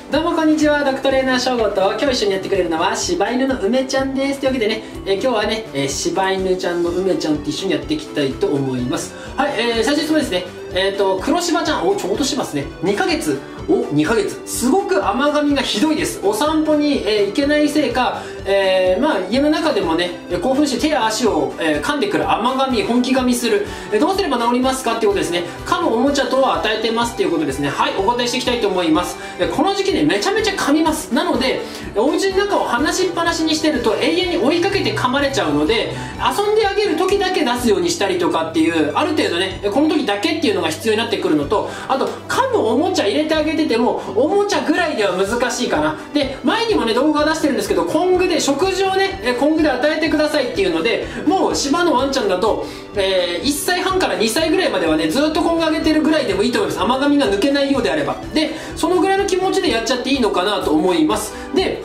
どうもこんにちは、ドッグトレーナーしょうごと今日一緒にやってくれるのは柴犬の梅ちゃんです。というわけでね、今日はね、柴犬ちゃんの梅ちゃんと一緒にやっていきたいと思います。はい、最初質問ですね。黒柴ちゃん、ちょうどしますね。2ヶ月すごく甘噛みがひどいです。お散歩に、行けないせいか、家の中でもね興奮して手や足を、噛んでくる甘噛み、本気噛みする、どうすれば治りますかっていうことですね。噛むおもちゃ等は与えてますっていうことですね。はい、お答えしていきたいと思います。この時期ねめちゃめちゃ噛みます。なのでお家の中を離しっぱなしにしてると永遠に追いかけて噛まれちゃうので、遊んであげる時だけ出すようにしたりとかっていう、ある程度ねこの時だけっていうのが必要になってくるのと、あと噛むおもちゃ入れてあげててもおもちゃぐらいでは難しいかな。で前にもね動画出してるんですけど、コングで食事をねコングで与えてくださいっていうので、もう柴のワンちゃんだと、1歳半から2歳ぐらいまではねずっとコングあげてるぐらいでもいいと思います。甘噛みが抜けないようであれば。でそのぐらいの気持ちでやっちゃっていいのかなと思います。で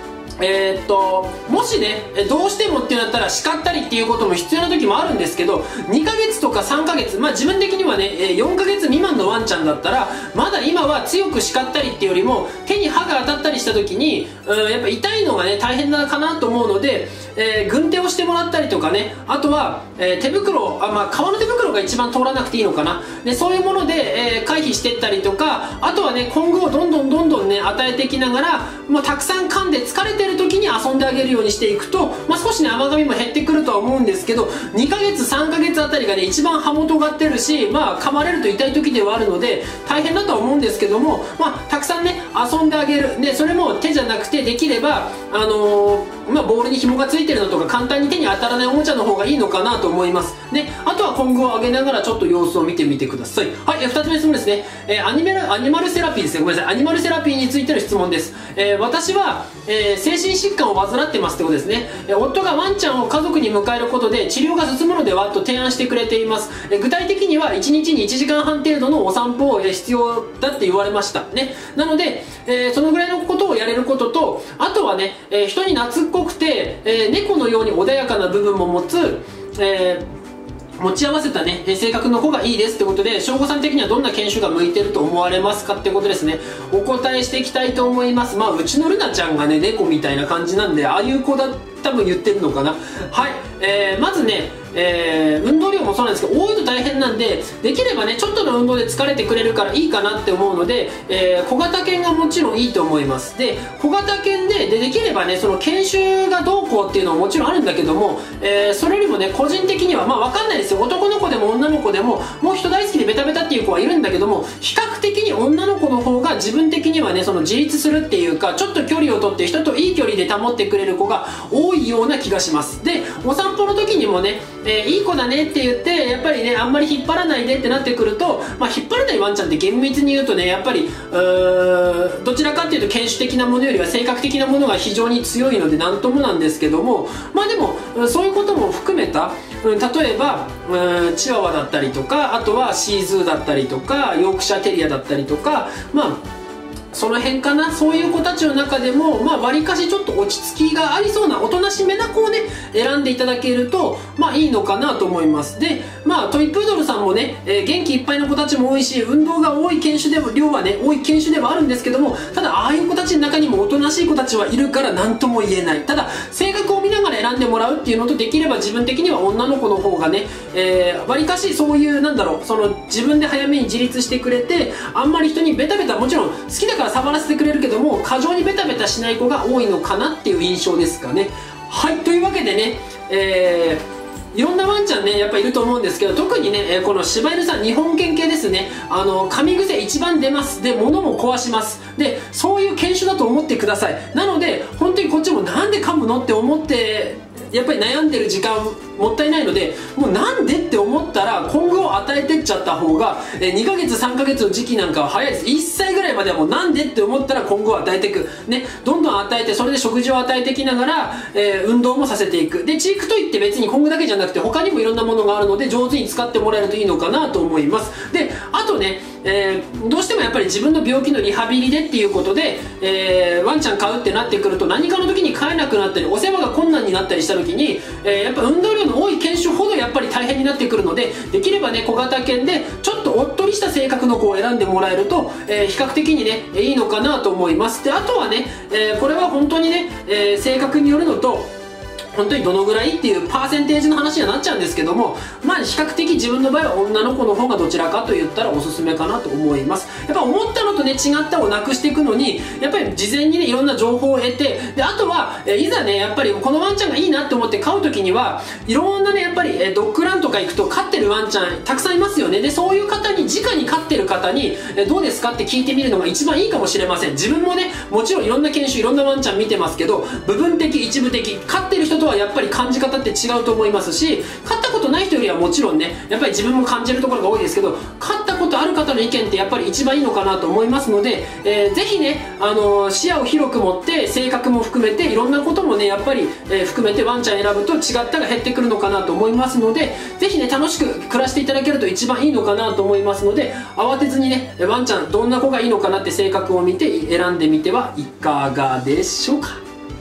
もしねどうしてもってなったら叱ったりっていうことも必要な時もあるんですけど、2ヶ月とか3ヶ月、自分的にはね4ヶ月未満のワンちゃんだったらまだ今は強く叱ったりっていうよりも、手に歯が当たったりした時にやっぱ痛いのがね大変だかなと思うので、軍手をしてもらったりとかね、あとは、手袋、革の手袋が一番通らなくていいのかな。でそういうもので、回避していったりとか、あとはねコングをどんどんね与えていきながら、たくさん噛んで疲れてる時に遊んであげるようにしていくと、少しね甘噛みも減ってくるとは思うんですけど、2ヶ月3ヶ月あたりがね一番歯元がってるし、噛まれると痛い時ではあるので大変だとは思うんですけども、たくさんね遊んであげる。でそれも手じゃなくてできればボールに紐がついてるのとか簡単に手に当たらないおもちゃの方がいいのかなと思います。であとはコングを上げながらちょっと様子を見てみてください。はい、2つ目の質問ですね。アニマルセラピーですね。ごめんなさい、アニマルセラピーについての質問です。私は、精神疾患を患ってますってことですね。夫がワンちゃんを家族に迎えることで治療が進むのではと提案してくれています。具体的には1日に1時間半程度のお散歩を必要だって言われましたね。なので、そのぐらいのことをやれることと、あとはね、人に懐っこくて、猫のように穏やかな部分も持つ、持ち合わせたね性格の子がいいですってことで、省吾さん的にはどんな犬種が向いてると思われますかってことですね。お答えしていきたいと思います。うちのルナちゃんがね猫みたいな感じなんで、ああいう子だ多分言ってるのかな。はい、まずね運動量もそうなんですけど多いと大変なんで、できればねちょっとの運動で疲れてくれるからいいかなって思うので、小型犬がもちろんいいと思います。で小型犬でできればねその犬種がどうこうっていうのももちろんあるんだけども、それよりもね個人的には分かんないですよ。男の子でも女の子でももう人大好きでベタベタっていう子はいるんだけども、比較的に女の子の方が自分的にはねその自立するっていうか、ちょっと距離をとって人といい距離で保ってくれる子が多いような気がします。でお散歩の時にもねいい子だねって言ってやっぱりねあんまり引っ張らないでってなってくると、引っ張らないワンちゃんって厳密に言うとねやっぱりどちらかっていうと犬種的なものよりは性格的なものが非常に強いのでなんともなんですけども、でもそういうことも含めた、例えばチワワだったりとか、あとはシーズーだったりとかヨークシャーテリアだったりとか、その辺かな。そういう子たちの中でもわりかしちょっと落ち着きがありそうなおとなしめな子をね選んでいただけるといいのかなと思います。でトイプードルさんもね、元気いっぱいの子たちも多いし、運動が多い犬種でも量はね多い犬種ではあるんですけども、ただああいう子たちの中にもおとなしい子たちはいるから何とも言えない。ただ性格を見ながら選んでもらうっていうのと、できれば自分的には女の子の方がねわりかしそういうその自分で早めに自立してくれて、あんまり人にベタベタ、もちろん好きだから触らせてくれるけども過剰にベタベタしない子が多いのかなっていう印象ですかね。はい、というわけでね、いろんなワンちゃんねやっぱいると思うんですけど、特にねこの柴犬さん日本犬系ですね。噛み癖一番出ます。で物も壊します。でそういう犬種だと思ってください。なので本当にこっちもなんで噛むのって思ってやっぱり悩んでる時間もったいないので、もうなんでって思ったら今後を与えてっちゃった方が、2ヶ月3ヶ月の時期なんかは早いです。1歳ぐらいまではもうなんでって思ったら今後を与えていくね、どんどん与えて、それで食事を与えていきながら、運動もさせていく。でチークトイって別に今後だけじゃなくて他にもいろんなものがあるので上手に使ってもらえるといいのかなと思います。であとね、どうしてもやっぱり自分の病気のリハビリでっていうことで、ワンちゃん飼うってなってくると何かの時に飼えなくなったりお世話が困難になったりした時に、やっぱ運動量の多い犬種ほどやっぱり大変になってくるので、できればね小型犬でちょっとおっとりしたな性格の子を選んでもらえると、比較的にねいいのかなと思います。であとはね、これは本当にね、性格によるのと本当にどのぐらいっていうパーセンテージの話にはなっちゃうんですけども、まあ比較的自分の場合は女の子の方がどちらかと言ったらおすすめかなと思います。やっぱ思ったのとね違ったをなくしていくのにやっぱり事前にねいろんな情報を得て、であとはいざねやっぱりこのワンちゃんがいいなって思って飼う時にはいろんなねやっぱりドッグランとか行くと飼ってるワンちゃんたくさんいますよね。でそういう方に直に飼ってる方にどうですかって聞いてみるのが一番いいかもしれません。自分もねもちろんいろんな犬種いろんなワンちゃん見てますけど、部分的一部的飼ってる人とはやっぱり感じ方って違うと思いますし、飼ったことない人よりはもちろんねやっぱり自分も感じるところが多いですけど、飼ったことある方の意見ってやっぱり一番いいのかなと思いますので、ぜひね、視野を広く持って性格も含めていろんなこともねやっぱり、含めてワンちゃん選ぶと違ったが減ってくるのかなと思いますので、ぜひね楽しく暮らしていただけると一番いいのかなと思いますので、慌てずにねワンちゃんどんな子がいいのかなって性格を見て選んでみてはいかがでしょうか。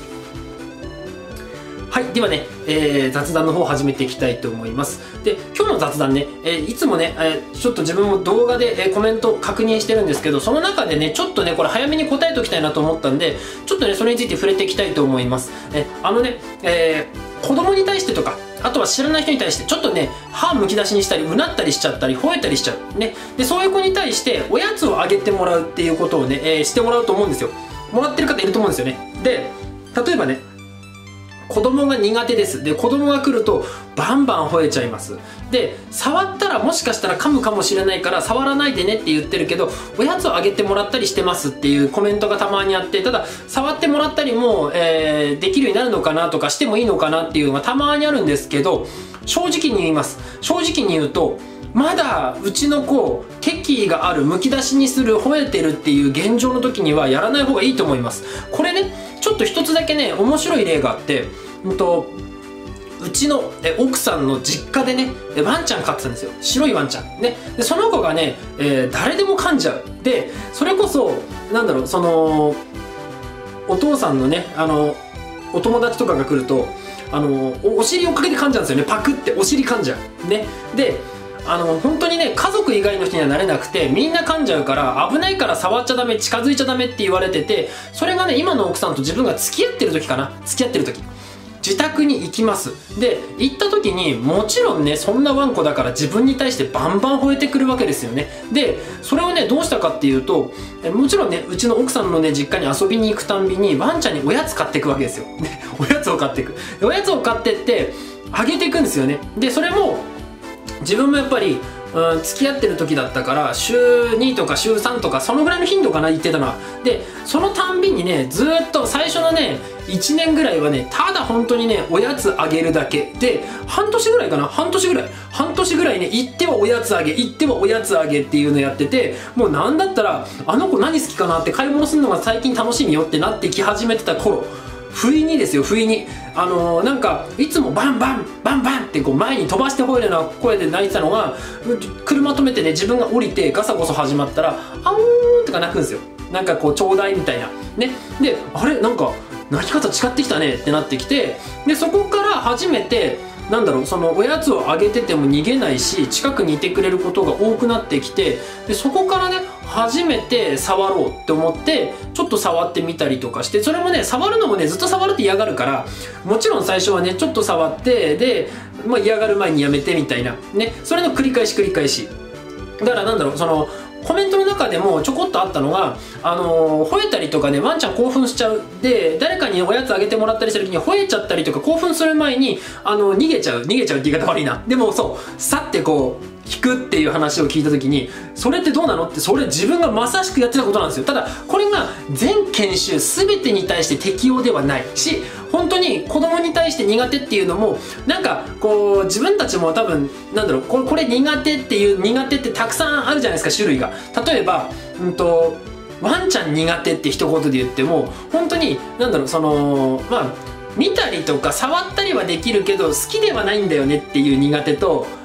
はい、ではね、雑談の方を始めていきたいと思います。で、今日の雑談ね、いつもね、ちょっと自分も動画で、コメント確認してるんですけど、その中でね、ちょっとね、これ早めに答えておきたいなと思ったんで、ちょっとね、それについて触れていきたいと思います。子供に対してとか、あとは知らない人に対してちょっとね歯むき出しにしたりうなったりしちゃったり吠えたりしちゃうね。でそういう子に対しておやつをあげてもらうっていうことをね、してもらうと思うんですよ。もらってる方いると思うんですよね。で例えばね子供が苦手です。で子供が来るとバンバン吠えちゃいます。で触ったらもしかしたら噛むかもしれないから触らないでねって言ってるけど、おやつをあげてもらったりしてますっていうコメントがたまにあって、ただ触ってもらったりも、できるようになるのかなとかしてもいいのかなっていうのがたまにあるんですけど、正直に言います。正直に言うとまだうちの子敵意がある、むき出しにする、吠えてるっていう現状の時にはやらない方がいいと思います。これねちょっと一つだけね面白い例があって、うちの奥さんの実家でねワンちゃん飼ってたんですよ。白いワンちゃんね。でその子がね、誰でも噛んじゃう。でそれこそなんだろう、そのお父さんのねお友達とかが来るとお尻をかけて噛んじゃうんですよね。パクってお尻噛んじゃうね。で本当にね家族以外の人にはなれなくてみんな噛んじゃうから危ないから触っちゃダメ、近づいちゃダメって言われてて、それがね今の奥さんと自分が付き合ってる時かな、付き合ってる時自宅に行きます。で行った時にもちろんねそんなワンコだから自分に対してバンバン吠えてくるわけですよね。でそれをねどうしたかっていうと、もちろんねうちの奥さんのね実家に遊びに行くたんびにワンちゃんにおやつ買っていくわけですよ。でおやつを買っていく。おやつを買ってってあげていくんですよね。でそれも自分もやっぱり付き合ってる時だったから週2とか週3とかそのぐらいの頻度かな言ってたのは。でそのたんびにねずっと最初のね1年ぐらいはねただ本当にねおやつあげるだけで、半年ぐらいかな、半年ぐらいね行ってはおやつあげ行ってはおやつあげっていうのやってて、もうなんだったらあの子何好きかなって買い物するのが最近楽しみよってなってき始めてた頃、不意にですよ、不意になんかいつもバンバンバンバンってこう前に飛ばして吠えるような声で泣いてたのが、車止めてね自分が降りてガサゴソ始まったらあおーんとか泣くんですよ。なんかこうちょうだいみたいなね。であれなんか泣き方違ってきたねってなってきて、でそこから初めてなんだろう、そのおやつをあげてても逃げないし近くにいてくれることが多くなってきて、でそこからね初めて触ろうって思ってちょっと触ってみたりとかして、それもね触るのもねずっと触るって嫌がるから、もちろん最初はねちょっと触ってで、嫌がる前にやめてみたいなね、それの繰り返しだからなんだろう、そのコメントの中でもちょこっとあったのが吠えたりとかねワンちゃん興奮しちゃう。で誰かにおやつあげてもらったりした時に吠えちゃったりとか興奮する前に逃げちゃうって言い方悪いな。でもそうさってこう引くっていう話を聞いた時に、それってどうなのって、それ自分がまさしくやってたことなんですよ。ただこれが全犬種全てに対して適用ではないし、本当に子供に対して苦手っていうのもなんかこう自分たちも多分なんだろう、これ苦手っていう苦手ってたくさんあるじゃないですか、種類が。例えばワンちゃん苦手って一言で言っても本当になんだろう、その見たりとか触ったりはできるけど好きではないんだよねっていう苦手と、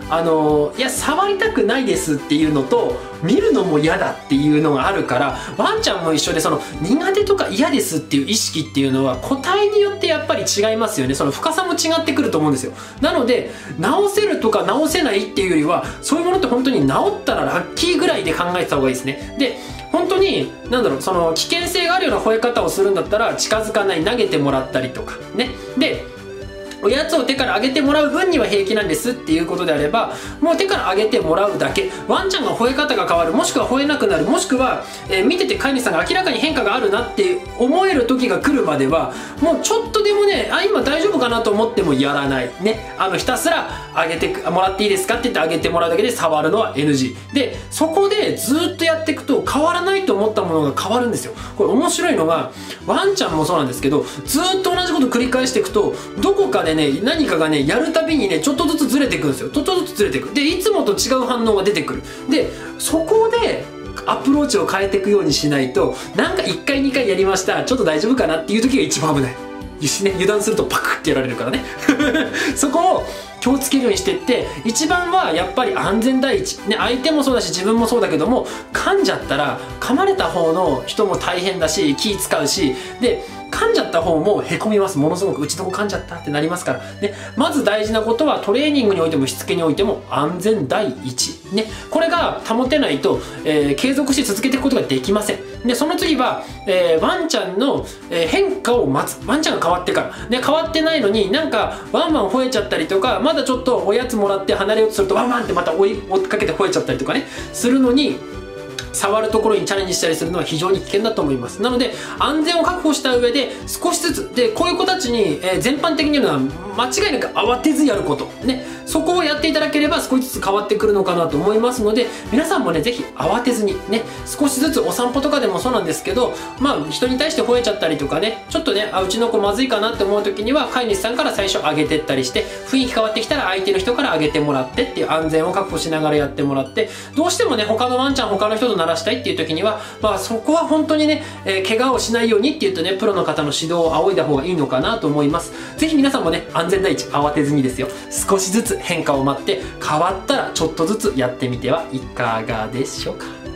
いや触りたくないですっていうのと見るのも嫌だっていうのがあるから、ワンちゃんも一緒でその苦手とか嫌ですっていう意識っていうのは個体によってやっぱり違いますよね。その深さも違ってくると思うんですよ。なので治せるとか治せないっていうよりは、そういうものって本当に治ったらラッキーぐらいで考えてた方がいいですね。で本当にその危険性があるような吠え方をするんだったら近づかない、投げてもらったりとかね。でおやつを手からあげてもらう分には平気なんですっていうことであれば、もう手からあげてもらうだけ。ワンちゃんが吠え方が変わる、もしくは吠えなくなる、もしくは、見てて飼い主さんが明らかに変化があるなって思える時が来るまでは、もうちょっとでもね、今大丈夫かなと思ってもやらないね。ひたすらあげてもらっていいですかって言ってあげてもらうだけで、触るのは NG で、そこでずっとやっていくと変わらないと思ったものが変わるんですよ。これ面白いのが、ワンちゃんもそうなんですけど、ずっと同じこと繰り返していくと、どこかでね、何かがねやるたびにねちょっとずつずれていくんですよ。ちょっとずつずれていく。でいつもと違う反応が出てくる。でそこでアプローチを変えていくようにしないと、なんか1回2回やりました、ちょっと大丈夫かなっていう時が一番危ない。油断するとパクッてやられるからねそこを気をつけるようにしていって、一番はやっぱり安全第一、ね、相手もそうだし自分もそうだけども、噛んじゃったら噛まれた方の人も大変だし気使うし、で噛んじゃった方もへこみます。ものすごくうちの子噛んじゃったってなりますから、ね、まず大事なことはトレーニングにおいてもしつけにおいても安全第一、ね、これが保てないと、継続して続けていくことができません。でその次は、ワンちゃんの、変化を待つ。ワンちゃんが変わってから、ね、変わってないのになんかワンワン吠えちゃったりとか、まだちょっとおやつもらって離れようとするとワンワンってまた追いかけて吠えちゃったりとかねするのに、触るところにチャレンジしたりするのは非常に危険だと思います。なので安全を確保した上で少しずつで、こういう子たちに、全般的に言うのは間違いなく慌てずやることね、そこをやっていただければ少しずつ変わってくるのかなと思いますので、皆さんもねぜひ慌てずにね、少しずつお散歩とかでもそうなんですけど、人に対して吠えちゃったりとかね、ちょっとねうちの子まずいかなって思う時には飼い主さんから最初上げてったりして、雰囲気変わってきたら相手の人から上げてもらってっていう安全を確保しながらやってもらって、どうしてもね他のワンちゃん他の人と鳴らしたいっていう時には、そこは本当にね、怪我をしないようにっていうとねプロの方の指導を仰いだ方がいいのかなと思います。ぜひ皆さんもね安全第一、慌てずにですよ、少しずつ変化を待って、変わったらちょっとずつやってみてはいかがでしょうか。